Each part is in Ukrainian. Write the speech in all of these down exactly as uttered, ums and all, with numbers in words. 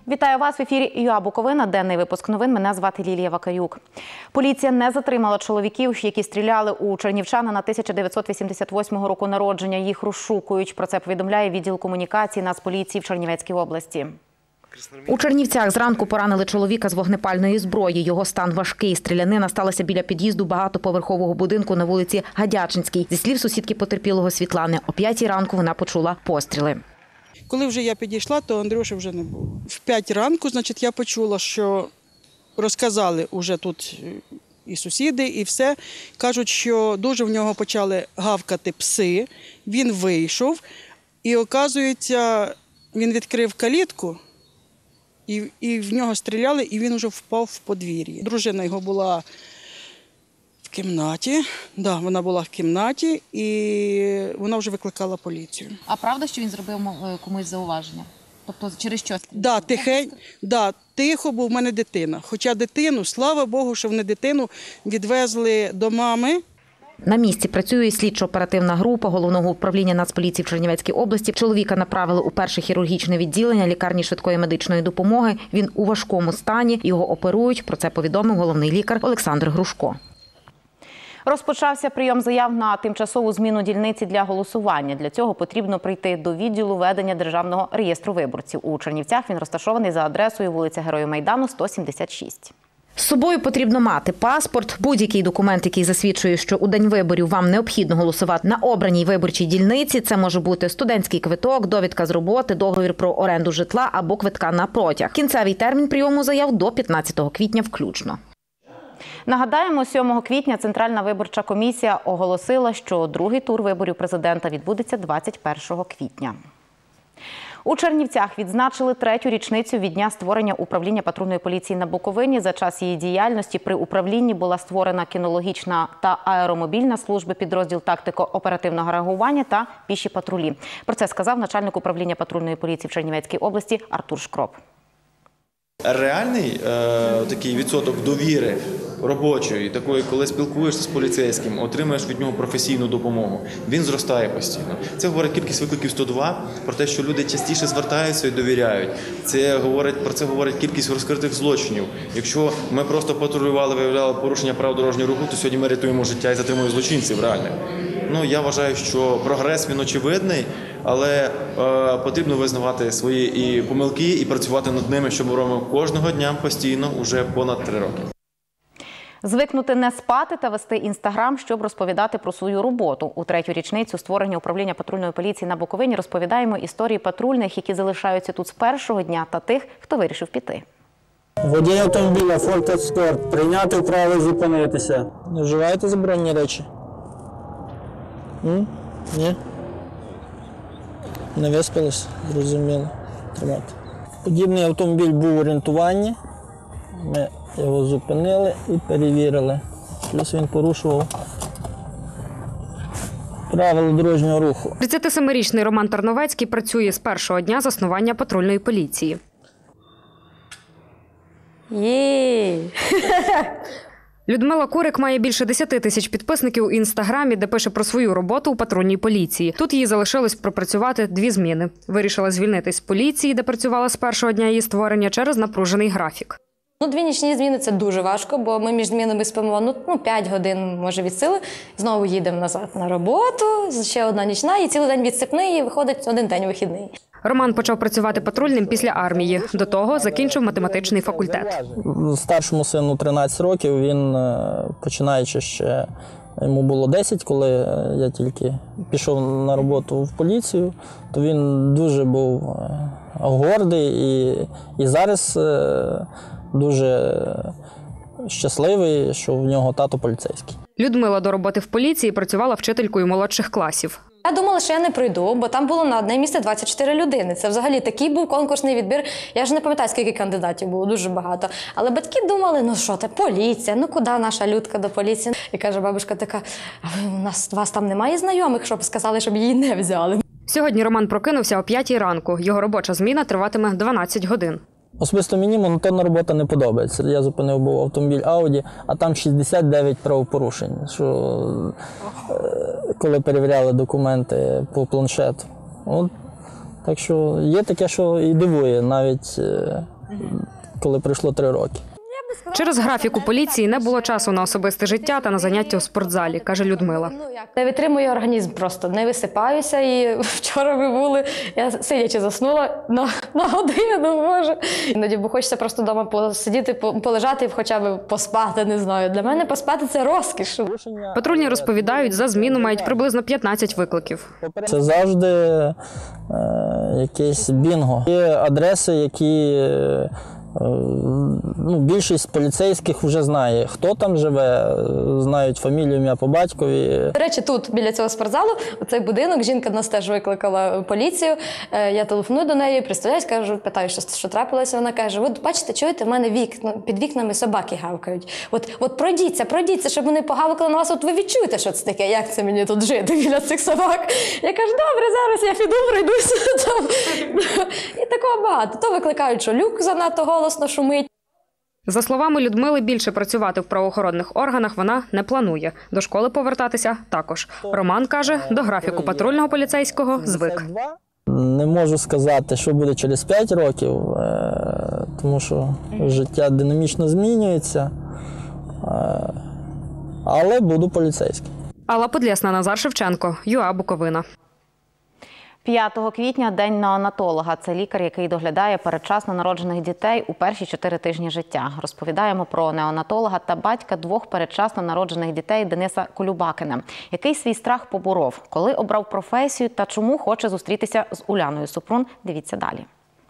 Вітаю вас в ефірі ЮА Буковина. Денний випуск новин. Мене звати Лілія Вакарюк. Поліція не затримала чоловіків, які стріляли у чернівчанина тисяча дев'ятсот вісімдесят восьмого року народження. Їх розшукують. Про це повідомляє відділ комунікації Нацполіції в Чернівецькій області. У Чернівцях зранку поранили чоловіка з вогнепальної зброї. Його стан важкий. Стрілянина сталася біля під'їзду багатоповерхового будинку на вулиці Гадячинській. Зі слів сусідки потерпілого Світлани, о п'ятій ранку вона почула постріли. Коли вже я підійшла, то Андрюші вже не було. В п'ять ранку, значить, я почула, що розказали вже тут і сусіди, і все. Кажуть, що дуже в нього почали гавкати пси. Він вийшов і, оказується, він відкрив калітку, і, і в нього стріляли, і він вже впав в подвір'ї. Дружина його була в кімнаті, да, вона була в кімнаті, і вона вже викликала поліцію. А правда, що він зробив комусь зауваження? Тобто через що? Да, тихень, да, тихо, бо в мене дитина. Хоча дитину, слава Богу, що вони дитину відвезли до мами. На місці працює слідчо-оперативна група Головного управління Нацполіції в Чернівецькій області. Чоловіка направили у перше хірургічне відділення лікарні швидкої медичної допомоги. Він у важкому стані, його оперують. Про це повідомив головний лікар Олександр Грушко. Розпочався прийом заяв на тимчасову зміну дільниці для голосування. Для цього потрібно прийти до відділу ведення Державного реєстру виборців. У Чернівцях він розташований за адресою вулиця Героїв Майдану, сто сімдесят шість. З собою потрібно мати паспорт, будь-який документ, який засвідчує, що у день виборів вам необхідно голосувати на обраній виборчій дільниці. Це може бути студентський квиток, довідка з роботи, договір про оренду житла або квитка на потяг. Кінцевий термін прийому заяв до п'ятнадцятого квітня включно. Нагадаємо, сьомого квітня Центральна виборча комісія оголосила, що другий тур виборів президента відбудеться двадцять першого квітня. У Чернівцях відзначили третю річницю від дня створення управління патрульної поліції на Буковині. За час її діяльності при управлінні була створена кінологічна та аеромобільна служби, підрозділ тактико-оперативного реагування та піші патрулі. Про це сказав начальник управління патрульної поліції в Чернівецькій області Артур Шкроп. Реальний е, такий відсоток довіри робочої, такої, коли спілкуєшся з поліцейським, отримуєш від нього професійну допомогу, він зростає постійно. Це говорить кількість викликів сто два, про те, що люди частіше звертаються і довіряють. Це говорить, про це говорить кількість розкритих злочинів. Якщо ми просто патрулювали, виявляли порушення правил дорожнього руху, то сьогодні ми рятуємо життя і затримуємо злочинців реальних. Ну, я вважаю, що прогрес він очевидний, але е, потрібно визнавати свої і помилки і працювати над ними, що ми робимо кожного дня постійно уже понад три роки. Звикнути не спати та вести інстаграм, щоб розповідати про свою роботу. У третю річницю створення управління патрульної поліції на Буковині розповідаємо історії патрульних, які залишаються тут з першого дня, та тих, хто вирішив піти. Водій автомобіля Ford Escort. Прийняти вправо зупинитися. Не вживаєте заборонені речі? М? Ні? Не виспались? Зрозуміло. Тримати. Подібний автомобіль був в орієнтуванні. Ми його зупинили і перевірили. Плюс він порушував правила дорожнього руху. тридцятисемирічний Роман Тарновецький працює з першого дня заснування патрульної поліції. Єй! Людмила Курик має більше десяти тисяч підписників у Інстаграмі, де пише про свою роботу у патрульній поліції. Тут їй залишилось пропрацювати дві зміни. Вирішила звільнитись з поліції, де працювала з першого дня її створення, через напружений графік. Ну, дві нічні зміни – це дуже важко, бо ми між змінами спимо ну, ну, п'ять годин, може, від сили. Знову їдемо назад на роботу, ще одна нічна, і цілий день відсипний, і виходить один день вихідний. Роман почав працювати патрульним після армії. До того закінчив математичний факультет. Старшому сину тринадцять років, він, починаючи ще, йому було десять, коли я тільки пішов на роботу в поліцію, то він дуже був гордий і, і зараз дуже щасливий, що в нього тато поліцейський. Людмила до роботи в поліції працювала вчителькою молодших класів. Я думала, що я не пройду, бо там було на одне місце двадцять чотири людини. Це взагалі такий був конкурсний відбір. Я ж не пам'ятаю, скільки кандидатів було, дуже багато. Але батьки думали, ну що ти, поліція, ну куди наша Людка до поліції? І каже бабушка така, а ви, у нас, у вас там немає знайомих, щоб сказали, щоб її не взяли. Сьогодні Роман прокинувся о п'ятій ранку. Його робоча зміна триватиме дванадцять годин. Особисто мені монотонна робота не подобається. Я зупинив був автомобіль Ауді, а там шістдесят дев'ять правопорушень, що, коли перевіряли документи по планшету. От, так що є таке, що і дивує навіть коли пройшло три роки. Через графік у поліції не було часу на особисте життя та на заняття у спортзалі, каже Людмила. Не витримує організм просто, не висипаюся. І вчора ви були, я сидячи заснула на, на годину, може. Іноді, бо хочеться просто вдома посидіти, полежати і хоча б поспати, не знаю. Для мене поспати – це розкіш. Патрульні розповідають, за зміну мають приблизно п'ятнадцять викликів. Це завжди е, якесь бінго. Є адреси, які е, ну, більшість поліцейських вже знає, хто там живе, знають фамілію, ім'я по батькові. До речі, тут, біля цього спортзалу, цей будинок, жінка нас теж викликала поліцію. Я телефоную до неї, представляюсь, кажу, питаю, що, що трапилося. Вона каже, от бачите, чуєте, в мене вікна, під вікнами собаки гавкають. От, от пройдіться, пройдіться, щоб вони погавкали на вас, от ви відчуєте, що це таке, як це мені тут жити біля цих собак. Я кажу, добре, зараз я піду, пройдуся. І такого багато. То викликають, що люк занадто голосно шумить. За словами Людмили, більше працювати в правоохоронних органах вона не планує. До школи повертатися також. Роман каже, до графіку патрульного поліцейського звик. Не можу сказати, що буде через п'ять років, тому що життя динамічно змінюється, але буду поліцейським. Алла Подлєсна, Назар Шевченко, ЮА Буковина. п'ятого квітня – День неонатолога. Це лікар, який доглядає передчасно народжених дітей у перші чотири тижні життя. Розповідаємо про неонатолога та батька двох передчасно народжених дітей Дениса Колюбакіна, який свій страх поборов, коли обрав професію та чому хоче зустрітися з Уляною Супрун. Дивіться далі.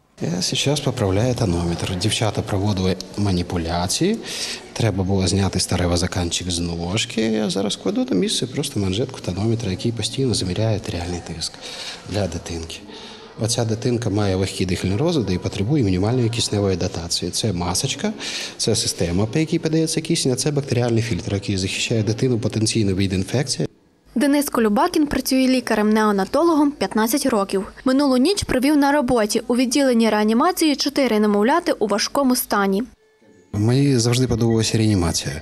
Я зараз поправляю тонометр. Дівчата проводили маніпуляції. Треба було зняти старий заканчик з ножки. Я зараз кладу на місце просто манжетку тонометра, який постійно заміряє артеріальний тиск для дитинки. Оця дитинка має легкі дихальні розлади і потребує мінімальної кисневої дотації. Це масочка, це система, по якій подається кисень, а це бактеріальний фільтр, який захищає дитину потенційно від інфекції. Денис Колюбакін працює лікарем-неонатологом п'ятнадцять років. Минулу ніч провів на роботі. У відділенні реанімації чотири немовляти у важкому стані. Мені завжди подобалася реанімація.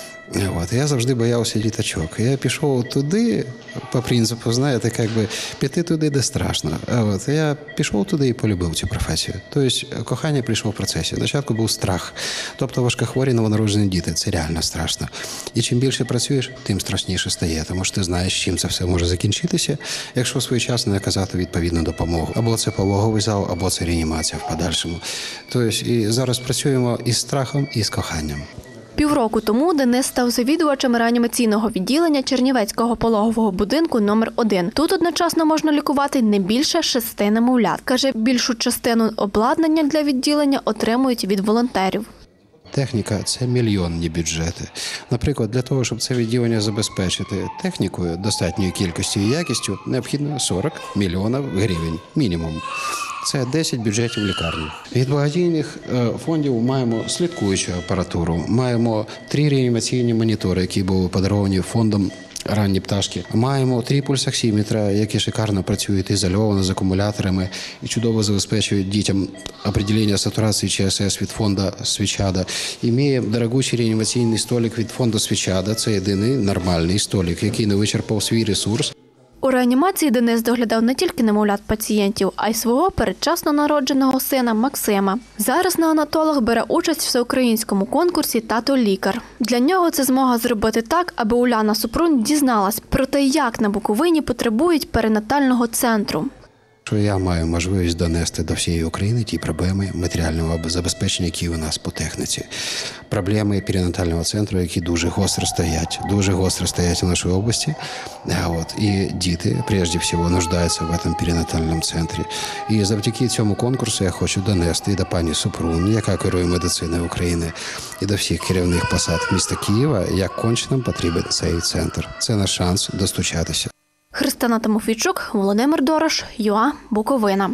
От, я завжди боявся діточок. Я пішов туди, по принципу, знаєте, як би, піти туди, де страшно. От, я пішов туди і полюбив цю професію. Тобто, кохання прийшло в процесі. Спочатку був страх. Тобто, важкохворі новонароджені діти – це реально страшно. І чим більше працюєш, тим страшніше стає. Тому що ти знаєш, чим це все може закінчитися, якщо своєчасно не оказати відповідну допомогу. Або це пологовий зал, або це реанімація в подальшому. Тобто, і зараз працюємо із страхом, і з коханням. Півроку тому Денис став завідувачем реанімаційного відділення Чернівецького пологового будинку номер один. Тут одночасно можна лікувати не більше шести немовлят. Каже, більшу частину обладнання для відділення отримують від волонтерів. Техніка – це мільйонні бюджети. Наприклад, для того, щоб це відділення забезпечити технікою достатньої кількості і якістю, необхідно сорок мільйонів гривень мінімум. Це десять бюджетів лікарні. Від благодійних фондів маємо слідкуючу апаратуру, маємо три реанімаційні монітори, які були подаровані фондом «Ранні пташки». Маємо три пульсоксиметра, які шикарно працюють ізольовано з акумуляторами і чудово забезпечують дітям определення сатурації ЧСС від фонду «Свічада». І маємо дорогущий реанімаційний столик від фонду «Свічада». Це єдиний нормальний столик, який не вичерпав свій ресурс. У реанімації Денис доглядав не тільки немовлят пацієнтів, а й свого передчасно народженого сина Максима. Зараз неонатолог бере участь в всеукраїнському конкурсі «Тато лікар». Для нього це змога зробити так, аби Уляна Супрун дізналась про те, як на Буковині потребують перинатального центру. Що я маю можливість донести до всієї України ті проблеми матеріального забезпечення, які у нас по техніці. Проблеми перинатального центру, які дуже гостро стоять, дуже гостро стоять в нашій області. От. І діти, прежде всього, нуждаються в цьому перинатальному центрі. І завдяки цьому конкурсу я хочу донести і до пані Супрун, яка керує медициною України, і до всіх керівних посад міста Києва, як конче нам потрібен цей центр. Це наш шанс достучатися. Христина Тимофійчук, Володимир Дорош, ЮА Буковина.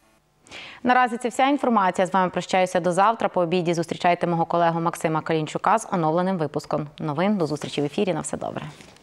Наразі це вся інформація. З вами прощаюся до завтра. По обіді зустрічайте мого колегу Максима Калінчука з оновленим випуском новин. До зустрічі в ефірі. На все добре.